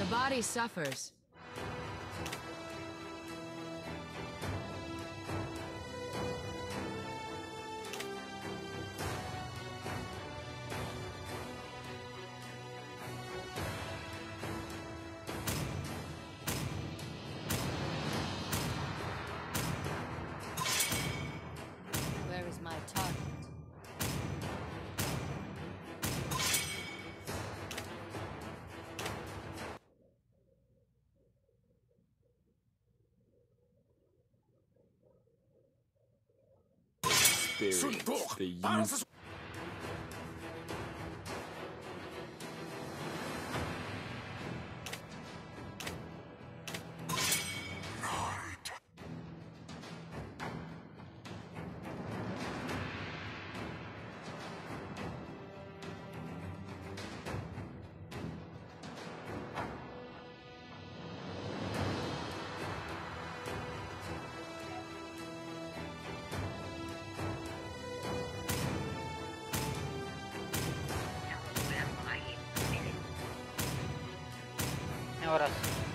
body suffers. Where is my target? Experience the use. Oras.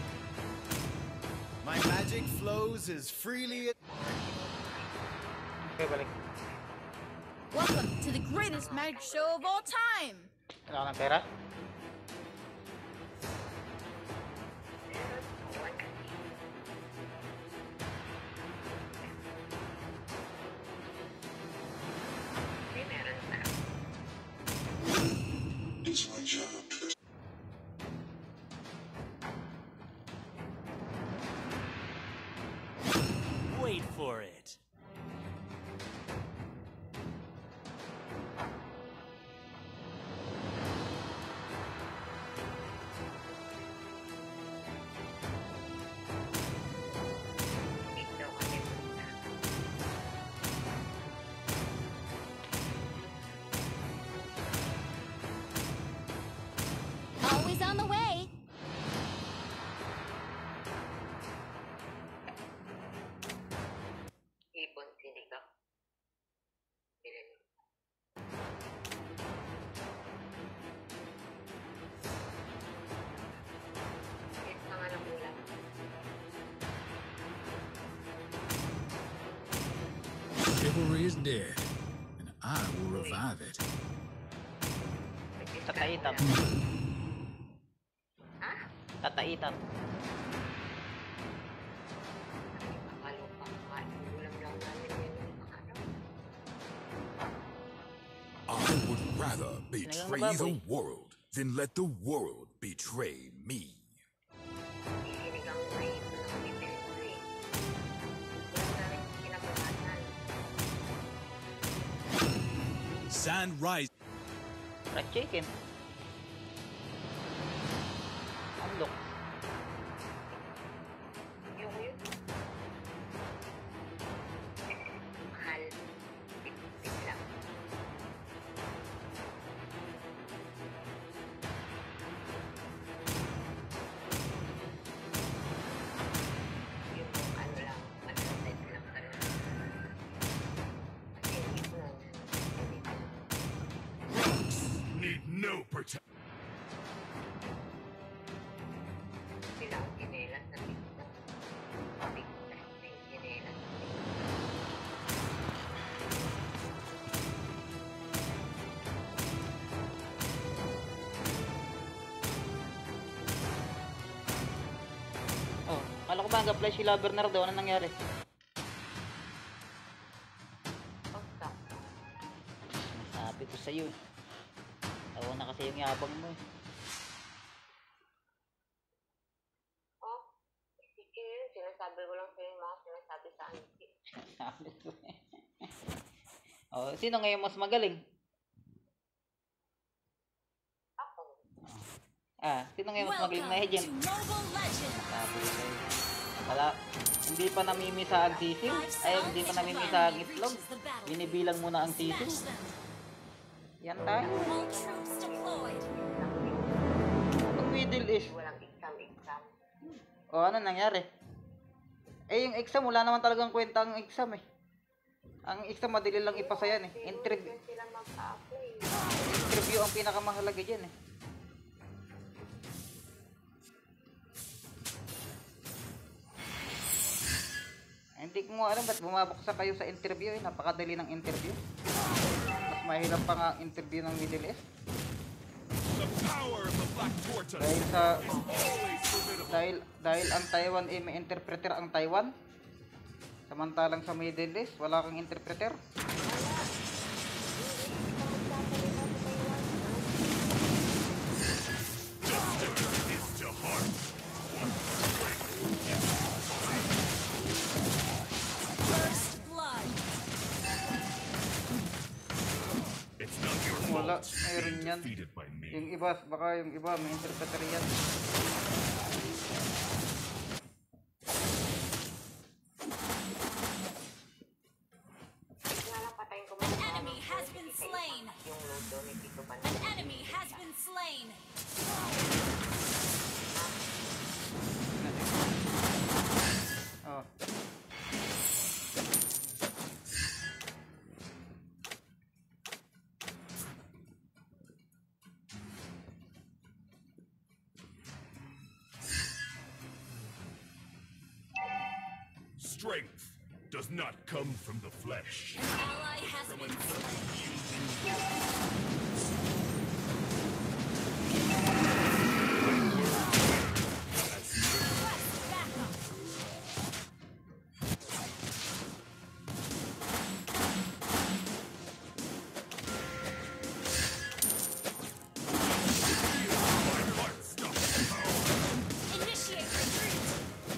My magic flows as freely as... Okay, balik. Welcome to the greatest magic show of all time! Kailangan ng pera? It's my job to... Wait for it. Always on the way! Ibon sinigang. Bilhin. Yes, mga ng ulam. Chivalry is dead, and I will revive it. Tataitan. Ha? Tataitan. Akalo pa. Ulam lang namin yun yung ano. I would rather betray the world than let the world betray me. Sinigang na ito na kami pinili. Ulam namin kinabukasan. Sand rise. Fried chicken. Unlock. Yung yun. Mahal. Bit lang. Yung ano lang, malapit lang talaga. Kasi ito lang. Need no protection. Sila ang kinelas na bigtas. Bigtas na yung kinelas. Oh, kala ko ba hanggang flash sila Bernardo? Ano nangyari? Pagsak. Sabi ko sa'yo eh. Tawa na kasi yung yabang mo eh. Oh, sige yun. Sinasabi ko lang sa'yo yung mga sinasabi sa auntie. Sabi ko eh. Oh, sino ngayon mas magaling? Ako. Sino ngayon mas magaling na agent? Mobile Legends! Sabi ko sa'yo. Wala, hindi pa namimisa ang sisiw. Ay, hindi pa namimisa ang itlog. Binibilang muna ang sisiw. Yan tayo. All troops deployed! Pag middle is, Walang exam. o ano nangyari? Eh, yung exam, wala naman talagang kwenta ang exam eh. Ang exam, madali lang ipasa yan eh. Interview Sila mag-apply. ang pinakamahalaga dyan eh. Hindi ko nga alam ba't bumabaksak kayo sa interview eh. Napakadali ng interview. Mas mahirap pa nga ang interview ng Middle East. The power of the Black Tortoise Dahil sa is always formidable. dahil ang Taiwan eh may interpreter ang Taiwan. Samantalang sa Middle East wala kang interpreter. Is to heart. First blood. It's not your Wala, fault mayroon being yan. defeated by me. Yung iba, baka yung iba may interpreter yan. Nga lang patayin ko An enemy has been slain. yung lodo ni Tito Pan. An enemy has been slain. Oh. Strength does not come from the flesh. An ally has been slain. Request backup. Initiate retreat.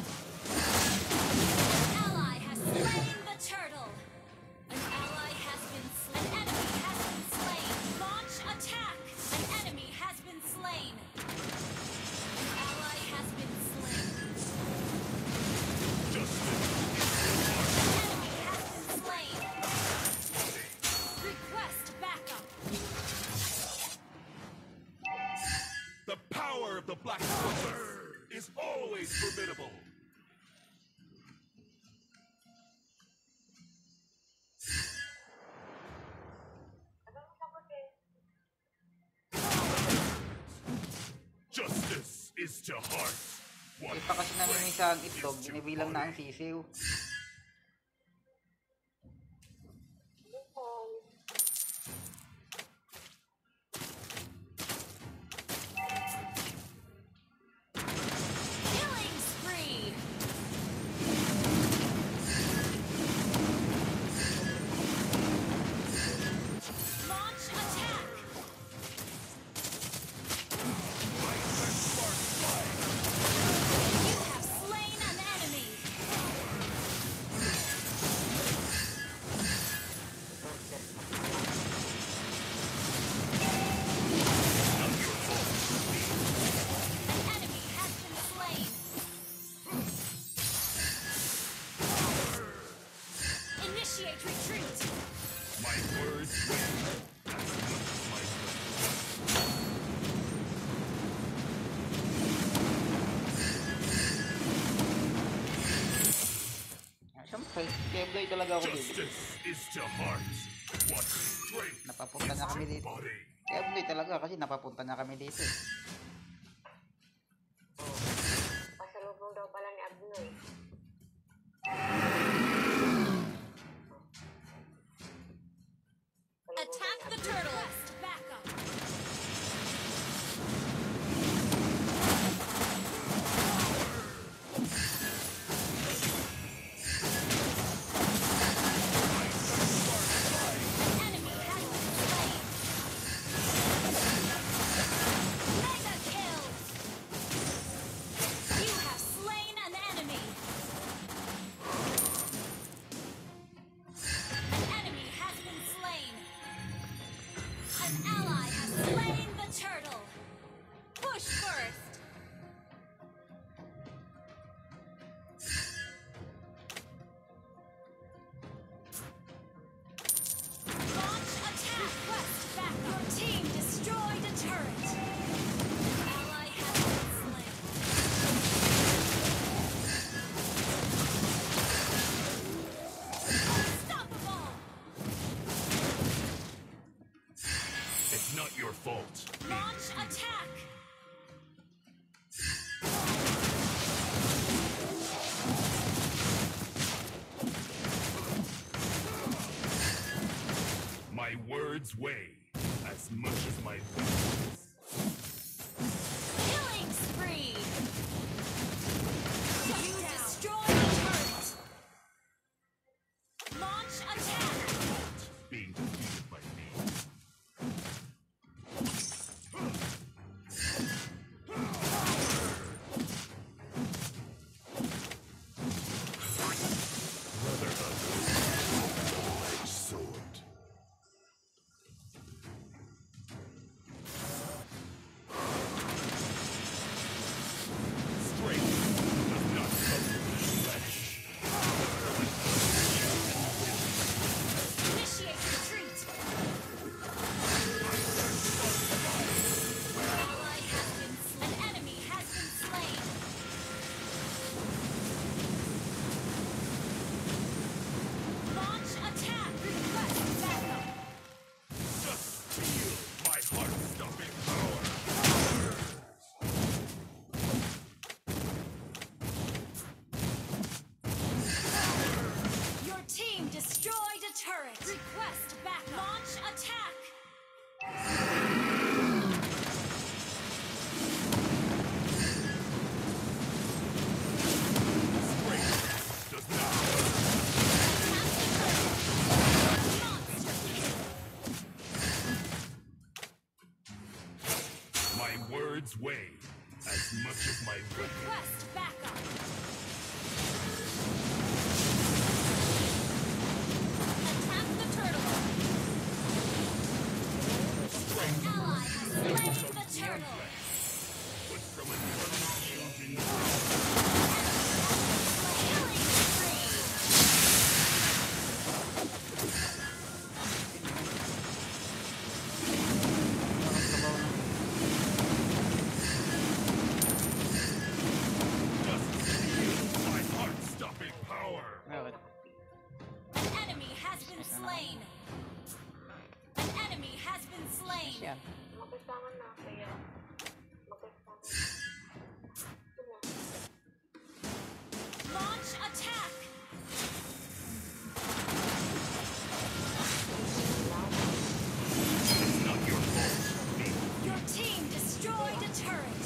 An ally has slain the turtle. An ally has been slain. An enemy has been slain. Launch attack. An enemy has been slain. An ally has been slain. An enemy has been slain. Request backup. The power of the Black Tortoise is always formidable. Justice is to heart. What Ipa kasi namimisa ang itlog, binibilang na ang sisiw. Killing spree. Launch attack. You have slain an enemy. An enemy has been slain. Initiate retreat. my words win. That's not my word. Siyempre, Kevloy talaga ako dito. Justice is to heart. What strength Napapunta na kami dito. body. Kevloy talaga kasi napapunta na kami dito. Pasalubong daw pala ni Abnoy. Attack the turtle. Request backup. Enemy has been slain. Mega word's way as much as my weapons. Killing spree! You destroy the turret! Launch attack! Being defeated by me. Brotherhood. Double-edged sword. Strength does not come from the flesh. Initiate retreat! Ally has been slain. An enemy has been slain. Launch attack! Request backup! Just feel my heart-stopping power. Your team destroyed a turret. Request backup. Launch attack. Strength does not. Monster kill. My words weigh as much as my weapons. Request backup. Attack the turtle. An ally has slain the turtle. But from an unchanging Killing spree. just feel my heart-stopping power. Bakit? An enemy has been slain. An enemy has been slain. Yan. Magkasama na kayo. Magkasama. Launch attack. It's not your fault. Me. Your team destroyed a turret.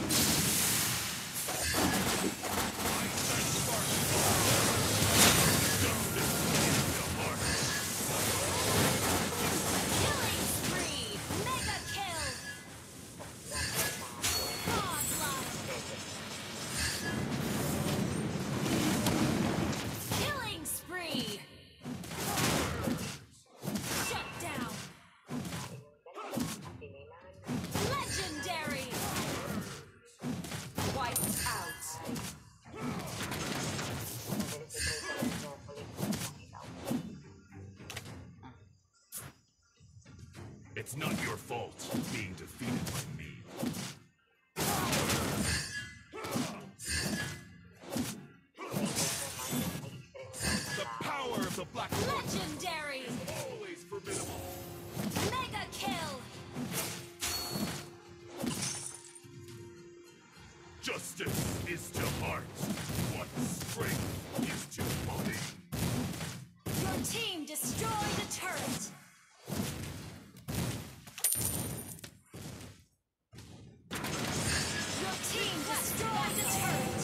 I stand spark. Justice is the heart. Killing spree. Mega kill. Godlike. Killing spree. Shut down. Legendary. Wiped out. It's not your fault being defeated by me. The power of the Black Hole Legendary. is always formidable. Mega kill. Justice is to heart what strength is to body. Your team destroyed a turret. Your team destroyed a turret.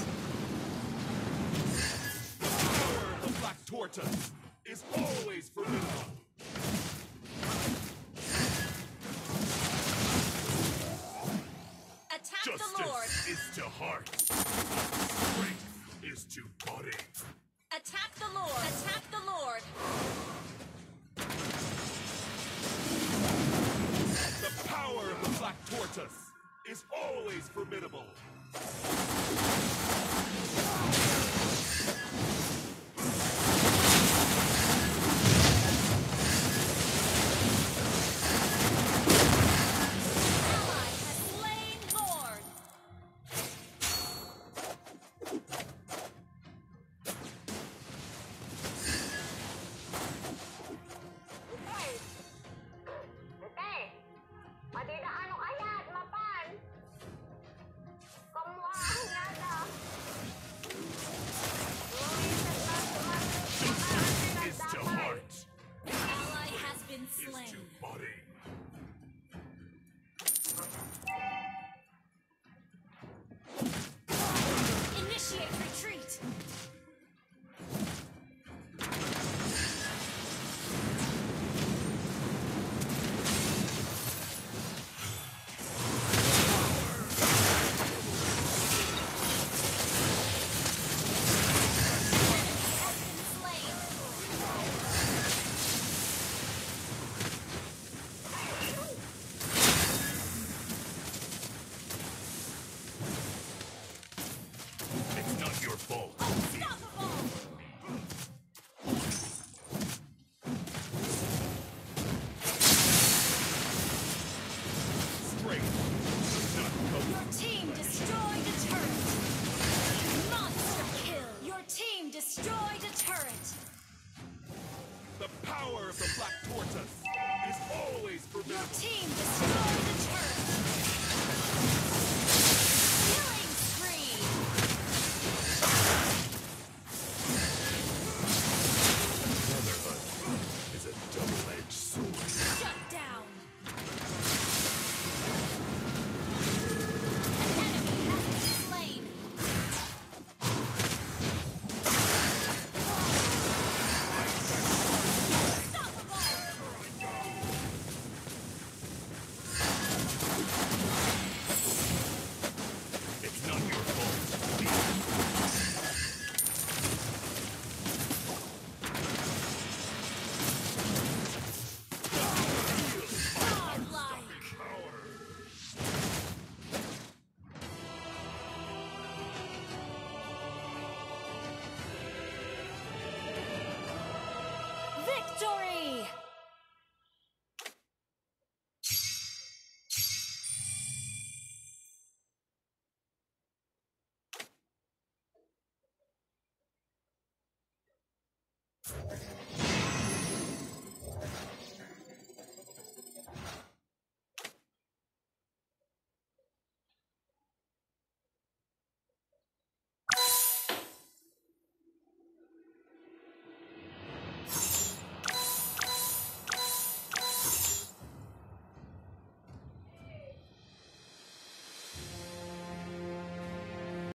The power of the Black Tortoise is always formidable. Attack the Lord. Justice is to heart what strength is to body. Attack the Lord. Attack the Lord. The power of the Black Tortoise is always formidable. destroyed a turret. The power of the Black Tortoise is always Your formidable. team destroyed a turret.